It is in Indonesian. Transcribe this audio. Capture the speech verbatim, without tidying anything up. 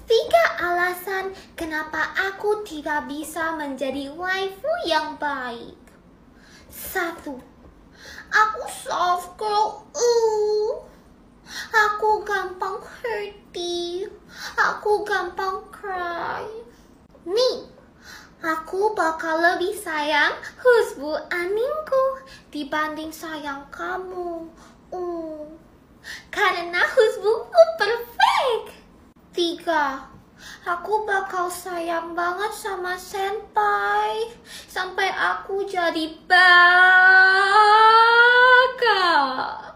Tiga alasan kenapa aku tidak bisa menjadi waifu yang baik. Satu, aku soft girl. Uh. Aku gampang hurty. Aku gampang cry. Nih, aku bakal lebih sayang husbu aningku dibanding sayang kamu. Uh. Karena husbuku perfect. Tiga, aku bakal sayang banget sama senpai sampai aku jadi baka.